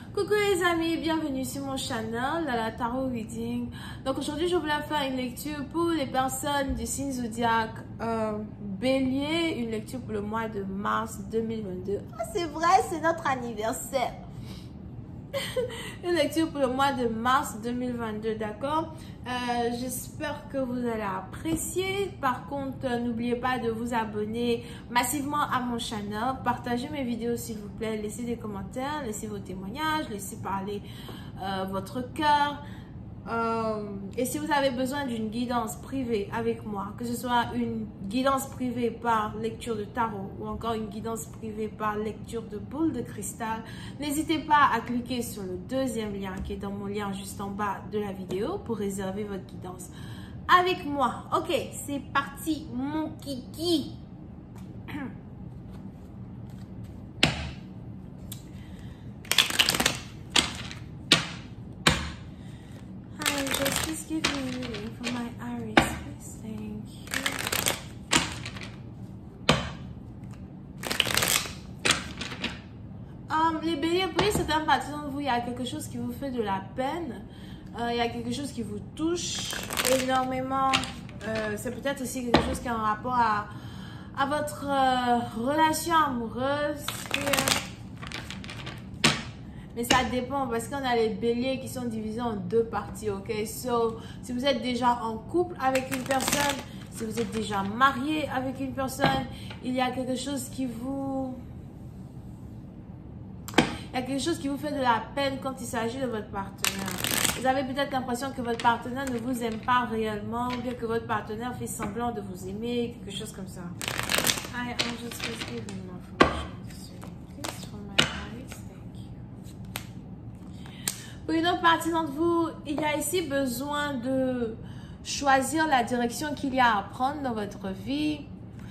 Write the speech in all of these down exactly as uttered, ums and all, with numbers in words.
Coucou les amis, bienvenue sur mon channel, la Tarot Reading. Donc aujourd'hui, je voulais faire une lecture pour les personnes du signe zodiaque euh, Bélier, une lecture pour le mois de mars deux mille vingt-deux. Ah, c'est vrai, c'est notre anniversaire. Une lecture pour le mois de mars deux mille vingt-deux, d'accord? euh, J'espère que vous allez apprécier. Par contre, euh, n'oubliez pas de vous abonner massivement à mon channel. Partagez mes vidéos s'il vous plaît. Laissez des commentaires, laissez vos témoignages, laissez parler euh, votre cœur. Euh, et si vous avez besoin d'une guidance privée avec moi, que ce soit une guidance privée par lecture de tarot ou encore une guidance privée par lecture de boule de cristal, n'hésitez pas à cliquer sur le deuxième lien qui est dans mon lien juste en bas de la vidéo pour réserver votre guidance avec moi. Ok, c'est parti mon kiki. Just give me a reading for my Aries, please. Thank you. Um, les béliers, pour certaines parties d'entre vous, il y a quelque chose qui vous fait de la peine. Euh, il y a quelque chose qui vous touche énormément. Euh, C'est peut-être aussi quelque chose qui a un rapport à, à votre euh, relation amoureuse. Et, euh, Mais ça dépend parce qu'on a les béliers qui sont divisés en deux parties, ok? So, si vous êtes déjà en couple avec une personne, si vous êtes déjà marié avec une personne, il y a quelque chose qui vous... Il y a quelque chose qui vous fait de la peine quand il s'agit de votre partenaire. Vous avez peut-être l'impression que votre partenaire ne vous aime pas réellement ou bien que votre partenaire fait semblant de vous aimer, quelque chose comme ça. I, I'm just giving more information. Pour une autre partie d'entre vous, il y a ici besoin de choisir la direction qu'il y a à prendre dans votre vie.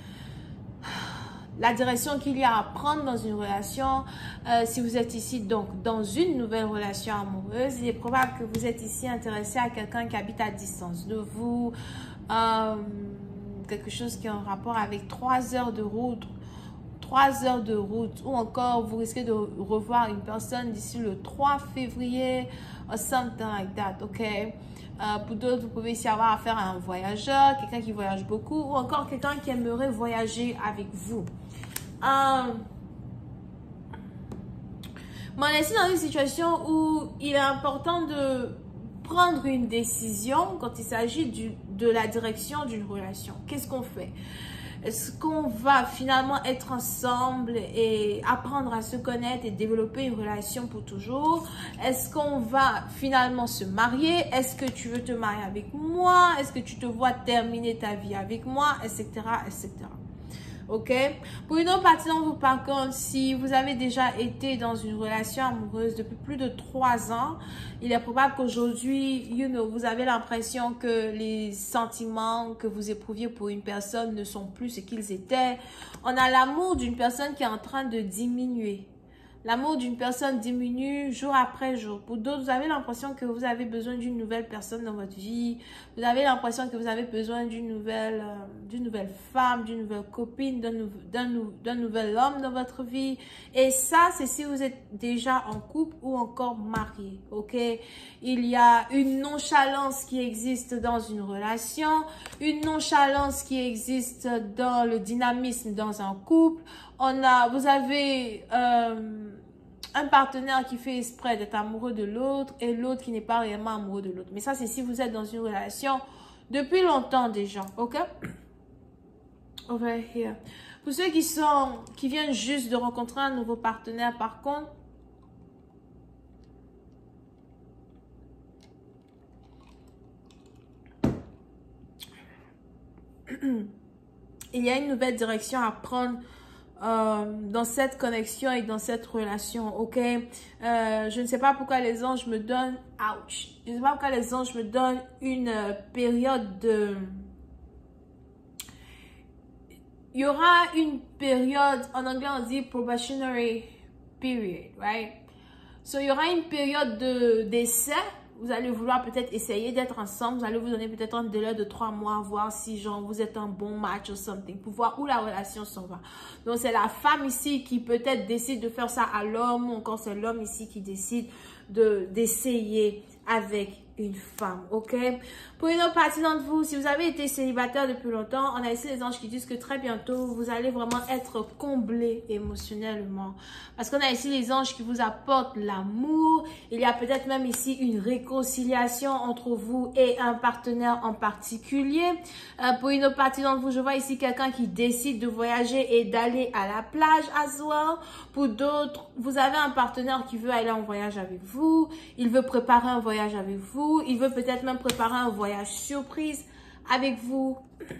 La direction qu'il y a à prendre dans une relation. Euh, si vous êtes ici donc dans une nouvelle relation amoureuse, il est probable que vous êtes ici intéressé à quelqu'un qui habite à distance de vous. Euh, quelque chose qui a un rapport avec trois heures de route. trois heures de route ou encore vous risquez de revoir une personne d'ici le trois février or something like that, ok? Euh, pour d'autres, vous pouvez ici avoir affaire à un voyageur, quelqu'un qui voyage beaucoup ou encore quelqu'un qui aimerait voyager avec vous. Euh, mais on est ici dans une situation où il est important de prendre une décision quand il s'agit de la direction d'une relation. Qu'est-ce qu'on fait? Est-ce qu'on va finalement être ensemble et apprendre à se connaître et développer une relation pour toujours? Est-ce qu'on va finalement se marier? Est-ce que tu veux te marier avec moi? Est-ce que tu te vois terminer ta vie avec moi? Etc, et cetera. Ok? Pour une autre partie d'entre vous, par contre, si vous avez déjà été dans une relation amoureuse depuis plus de trois ans, il est probable qu'aujourd'hui, you know, vous avez l'impression que les sentiments que vous éprouviez pour une personne ne sont plus ce qu'ils étaient. On a l'amour d'une personne qui est en train de diminuer. L'amour d'une personne diminue jour après jour. Pour d'autres, vous avez l'impression que vous avez besoin d'une nouvelle personne dans votre vie. Vous avez l'impression que vous avez besoin d'une nouvelle, euh, d'une nouvelle femme, d'une nouvelle copine, d'un nou nou d'un nouvel homme dans votre vie. Et ça, c'est si vous êtes déjà en couple ou encore marié, ok? Il y a une nonchalance qui existe dans une relation, une nonchalance qui existe dans le dynamisme dans un couple. On a, vous avez euh, un partenaire qui fait exprès d'être amoureux de l'autre et l'autre qui n'est pas réellement amoureux de l'autre. Mais ça, c'est si vous êtes dans une relation depuis longtemps déjà, ok? Over here. Pour ceux qui sont, qui viennent juste de rencontrer un nouveau partenaire, par contre, il y a une nouvelle direction à prendre Euh, dans cette connexion et dans cette relation, ok? Euh, je ne sais pas pourquoi les anges me donnent, ouch, je ne sais pas pourquoi les anges me donnent une euh, période de, il y aura une période, en anglais on dit probationary period, right? So, il y aura une période de d'essai vous allez vouloir peut-être essayer d'être ensemble. Vous allez vous donner peut-être un délai de trois mois, voir si genre vous êtes un bon match ou something, pour voir où la relation s'en va. Donc c'est la femme ici qui peut-être décide de faire ça à l'homme, ou encore c'est l'homme ici qui décide de d'essayer avec une femme, ok? Pour une autre partie d'entre vous, si vous avez été célibataire depuis longtemps, on a ici les anges qui disent que très bientôt, vous allez vraiment être comblé émotionnellement. Parce qu'on a ici les anges qui vous apportent l'amour. Il y a peut-être même ici une réconciliation entre vous et un partenaire en particulier. Euh, pour une autre partie d'entre vous, je vois ici quelqu'un qui décide de voyager et d'aller à la plage as well. Pour d'autres, vous avez un partenaire qui veut aller en voyage avec vous. Il veut préparer un voyage avec vous. Il veut peut-être même préparer un voyage surprise avec vous.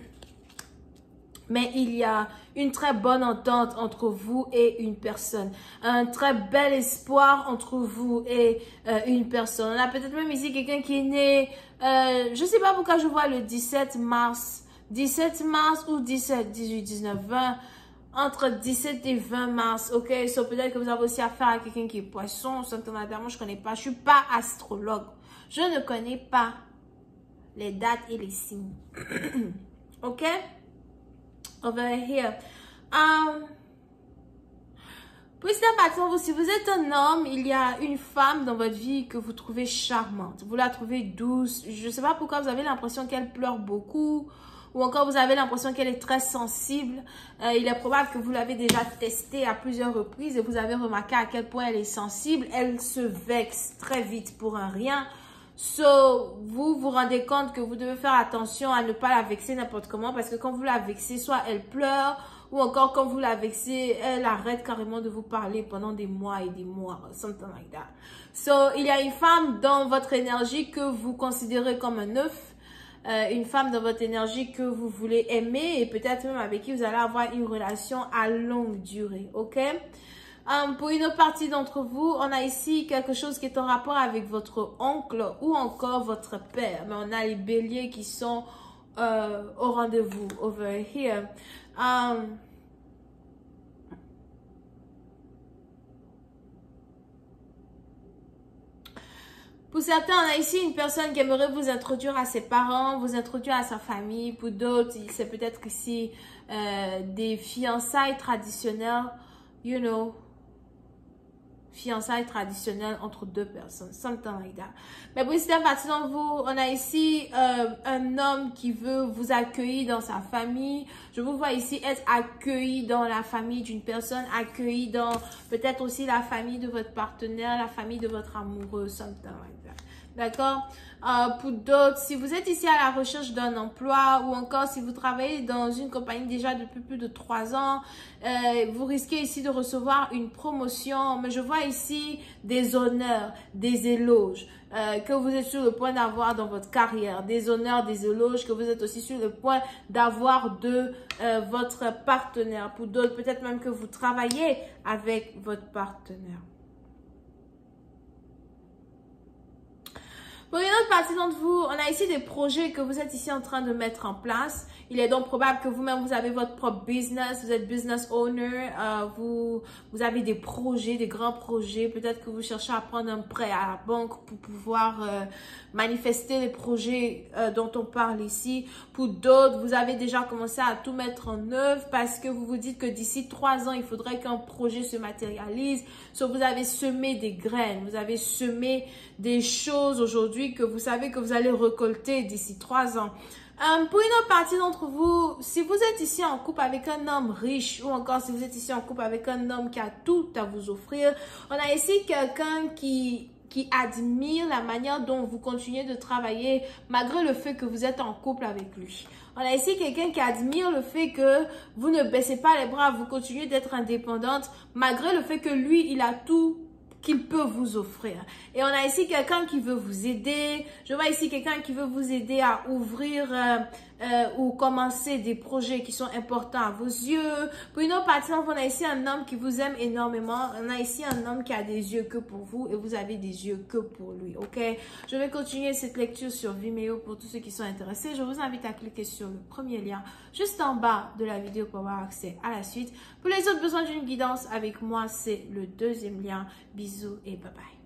Mais il y a une très bonne entente entre vous et une personne. Un très bel espoir entre vous et euh, une personne. On a peut-être même ici quelqu'un qui est né, euh, je ne sais pas pourquoi je vois le dix-sept mars. dix-sept mars ou dix-sept, dix-huit, dix-neuf, vingt. Entre dix-sept et vingt mars, ok? So peut-être que vous avez aussi affaire à quelqu'un qui est poisson. Moi, je ne connais pas. Je ne suis pas astrologue. Je ne connais pas les dates et les signes. Ok? Over here. Um, Pour vous, si vous êtes un homme, il y a une femme dans votre vie que vous trouvez charmante. Vous la trouvez douce. Je ne sais pas pourquoi vous avez l'impression qu'elle pleure beaucoup. Ou encore vous avez l'impression qu'elle est très sensible. Euh, il est probable que vous l'avez déjà testée à plusieurs reprises et vous avez remarqué à quel point elle est sensible. Elle se vexe très vite pour un rien. So, vous vous rendez compte que vous devez faire attention à ne pas la vexer n'importe comment parce que quand vous la vexez, soit elle pleure ou encore quand vous la vexez, elle arrête carrément de vous parler pendant des mois et des mois. Something like that. So, il y a une femme dans votre énergie que vous considérez comme un œuf. Euh, une femme dans votre énergie que vous voulez aimer et peut-être même avec qui vous allez avoir une relation à longue durée, ok? Um, pour une autre partie d'entre vous, on a ici quelque chose qui est en rapport avec votre oncle ou encore votre père. Mais on a les béliers qui sont euh, au rendez-vous, over here. Um, Pour certains, on a ici une personne qui aimerait vous introduire à ses parents, vous introduire à sa famille. Pour d'autres, c'est peut-être ici euh, des fiançailles traditionnelles, you know, fiançailles traditionnelles entre deux personnes, something like that. Mais pour certaines parties d'entre vous, on a ici euh, un homme qui veut vous accueillir dans sa famille. Je vous vois ici être accueilli dans la famille d'une personne, accueilli dans peut-être aussi la famille de votre partenaire, la famille de votre amoureux, something like that. D'accord? Euh, pour d'autres, si vous êtes ici à la recherche d'un emploi ou encore si vous travaillez dans une compagnie déjà depuis plus de trois ans, euh, vous risquez ici de recevoir une promotion. Mais je vois ici des honneurs, des éloges euh, que vous êtes sur le point d'avoir dans votre carrière. Des honneurs, des éloges que vous êtes aussi sur le point d'avoir de euh, votre partenaire. Pour d'autres, peut-être même que vous travaillez avec votre partenaire. Pour une autre partie d'entre vous, on a ici des projets que vous êtes ici en train de mettre en place. Il est donc probable que vous-même, vous avez votre propre business, vous êtes business owner, euh, vous, vous avez des projets, des grands projets. Peut-être que vous cherchez à prendre un prêt à la banque pour pouvoir euh, manifester les projets euh, dont on parle ici. Pour d'autres, vous avez déjà commencé à tout mettre en œuvre parce que vous vous dites que d'ici trois ans, il faudrait qu'un projet se matérialise. So, vous avez semé des graines, vous avez semé des choses aujourd'hui que vous savez que vous allez récolter d'ici trois ans. Um, pour une autre partie d'entre vous, si vous êtes ici en couple avec un homme riche ou encore si vous êtes ici en couple avec un homme qui a tout à vous offrir, on a ici quelqu'un qui, qui admire la manière dont vous continuez de travailler malgré le fait que vous êtes en couple avec lui. On a ici quelqu'un qui admire le fait que vous ne baissez pas les bras, vous continuez d'être indépendante malgré le fait que lui, il a tout qu'il peut vous offrir. Et on a ici quelqu'un qui veut vous aider. Je vois ici quelqu'un qui veut vous aider à ouvrir euh, euh, ou commencer des projets qui sont importants à vos yeux. Pour une autre partie, on a ici un homme qui vous aime énormément. On a ici un homme qui a des yeux que pour vous et vous avez des yeux que pour lui. Ok? Je vais continuer cette lecture sur Vimeo pour tous ceux qui sont intéressés. Je vous invite à cliquer sur le premier lien juste en bas de la vidéo pour avoir accès à la suite. Pour les autres besoins d'une guidance avec moi, c'est le deuxième lien. Bisous et bye bye.